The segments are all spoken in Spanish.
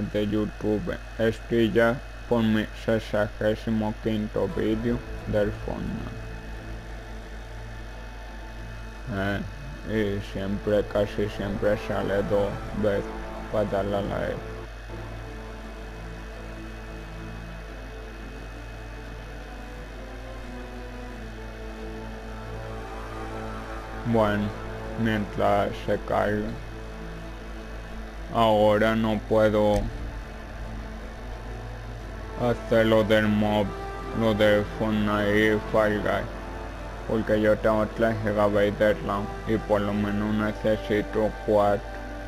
de YouTube. Estoy ya por mi 65º vídeo del Fortnite. Y siempre, casi siempre sale 2 veces para darle a like. Bueno, mientras se carga. Ahora no puedo hacer lo del mob, lo de Fortnite y Fall Guys, porque yo tengo 3 GB de RAM y por lo menos necesito 4.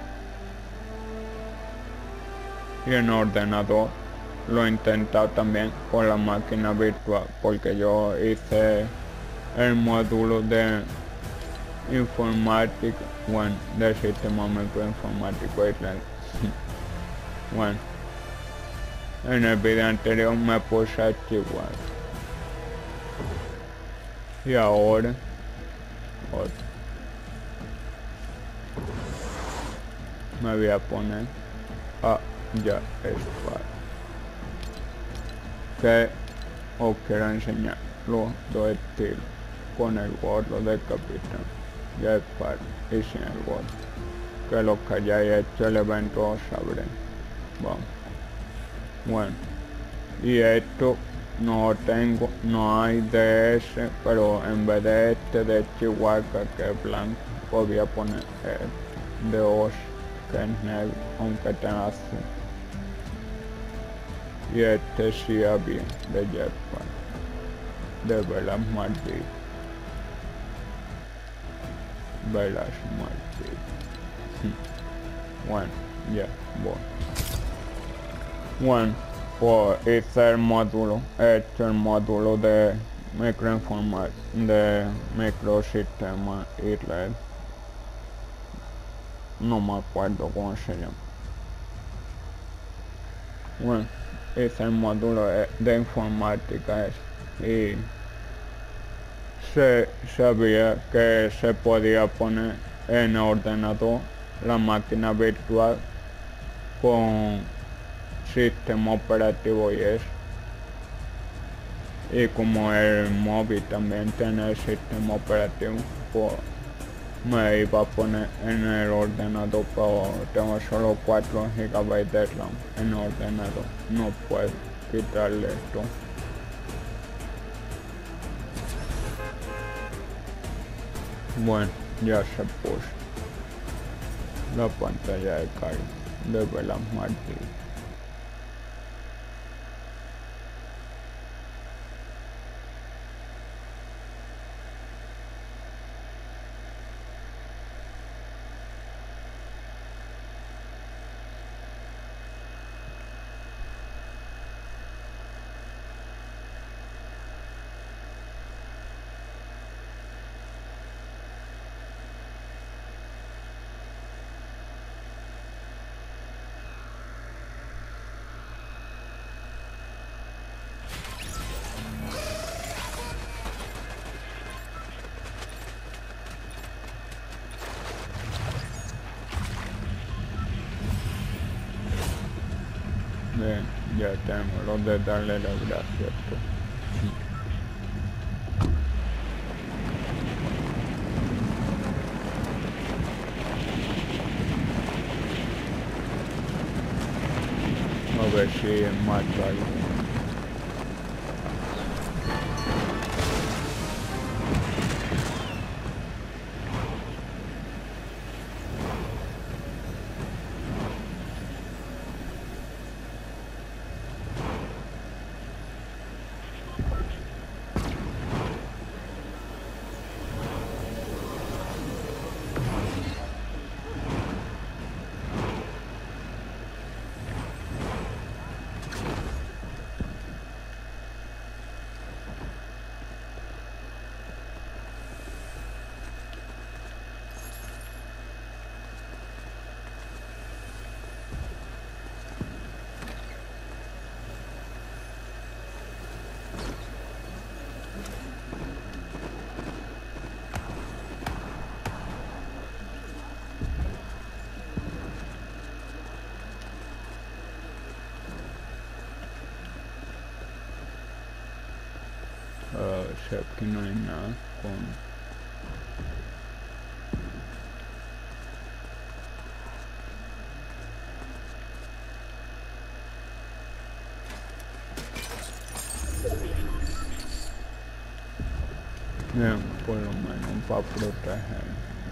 Y en ordenador lo he intentado también con la máquina virtual, porque yo hice el módulo de informática, bueno, del sistema microinformático y red. Bueno, en el video anterior me puse a archivar. Y ahora, otro. Me voy a poner a ya espacio. Que os quiero enseñar los 2 estilos, con el gorro del capitán ya espacio y sin el gorro. Que los que hayáis hecho el evento os sabré. Vamos. Bueno, y esto no tengo, no hay de ese, pero en vez de este de Chihuahua que es blanco, podía poner el de Oz que es negro, aunque tenga azul. Y este sí había de Jetpack, de Velas Martí. Velas Martí. Bueno, ya, voy. Bueno, pues hice el módulo, he hecho el módulo de microinformática, de microsistema y red. No me acuerdo cómo se llama. Bueno, hice el módulo de informática y se sabía que se podía poner en el ordenador la máquina virtual con sistema operativo y eso. Y como el móvil también tiene el sistema operativo, pues me iba a poner en el ordenador, pero tengo solo 4 GB de RAM en el ordenador, no puedo quitarle esto. Bueno, ya se puso la pantalla de carga de Velas Martí. Bien, ya tenemos los de darle las gracias. A ver si mato algo. si aquí no hay nada con... Bien, por lo menos para proteger.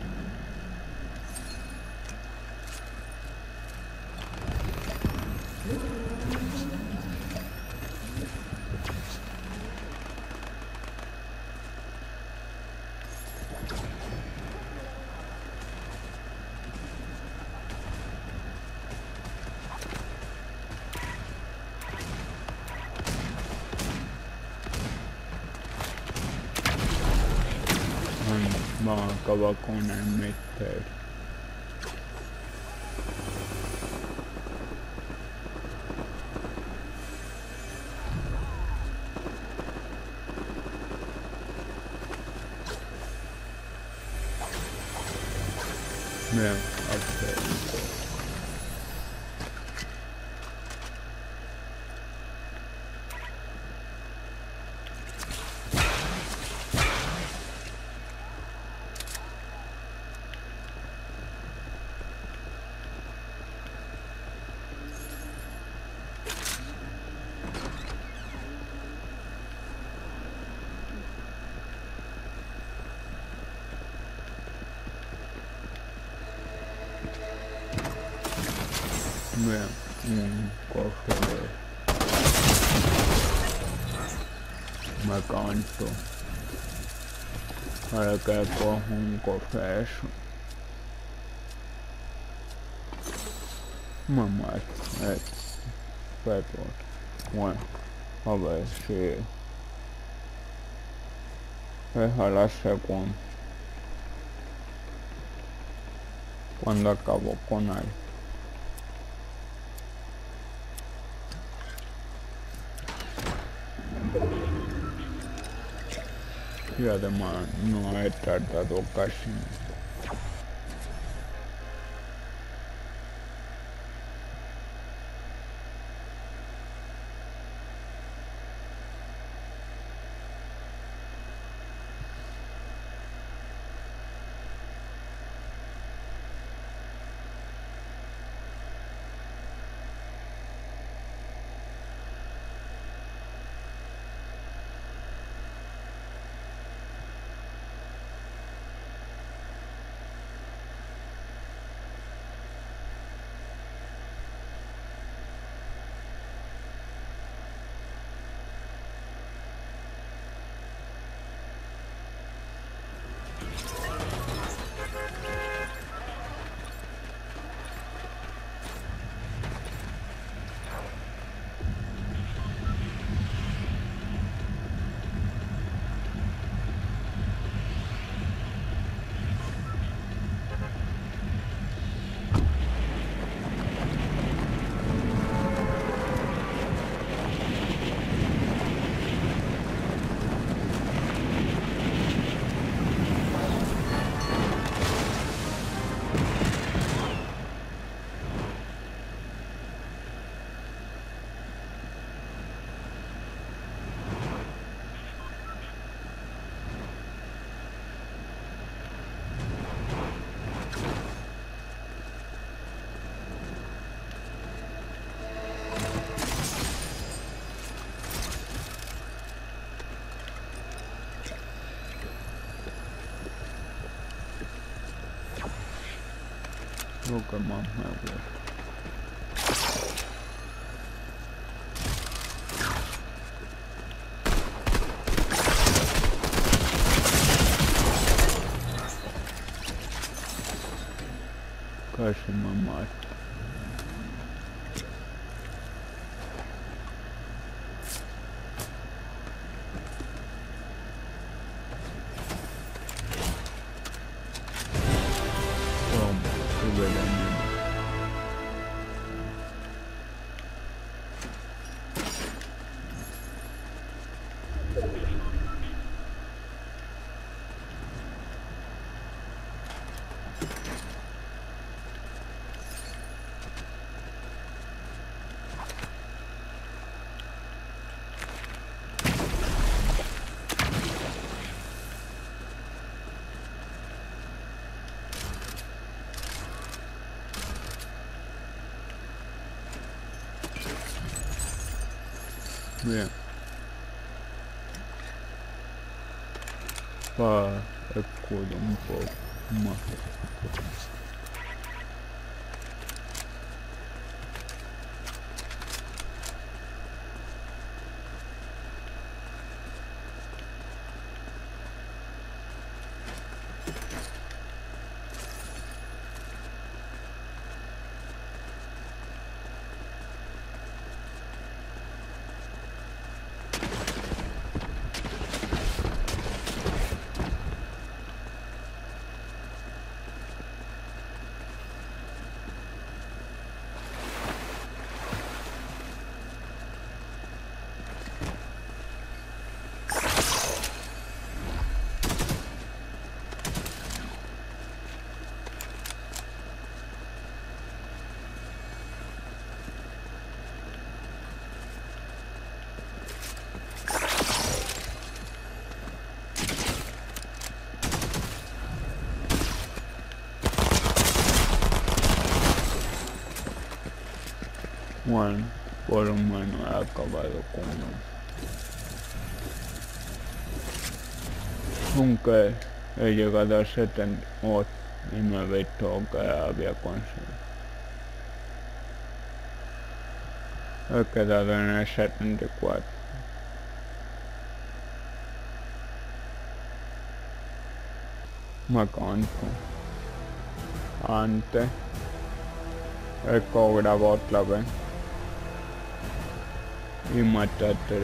Vamos a acabar con el misterio. Bien, ok. Bien, un cofre me canto. Ahora que cojo un cofre eso. Mamá, pero bueno, a ver si es a la segunda cuando acabo con él. Y además no he tardado casi nada. Lo que más me gusta. Casi me mato. Toma, tu veneno. Bien. Para escudo un poco más. Bueno, por lo menos he acabado con él. Aunque he llegado a 78 y no he visto que había conseguido. He quedado en el 74. Me canso. Antes he cobrado otra vez y maté 3.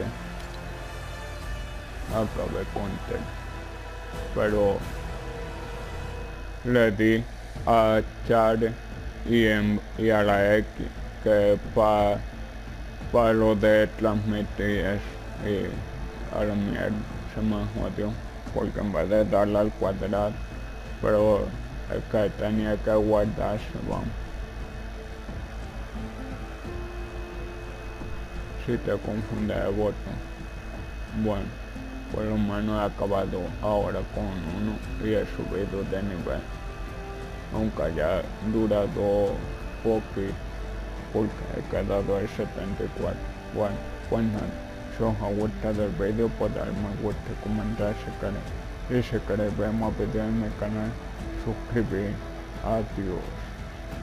Acabé con 3. Pero le di a Char y a la X que para lo de transmitir eso, y a la mierda se me jodió porque en vez de darle al cuadrado, pero es que tenía que guardarse, vamos. Si te confunde el botón. Bueno, por lo menos he acabado ahora con uno y he subido de nivel, aunque haya durado poquito porque he quedado el 74. Bueno, pues nada, si os ha gustado el vídeo podéis darle me gusta y comentar si queréis, y si queréis ver más vídeos en mi canal, suscribir. Adiós.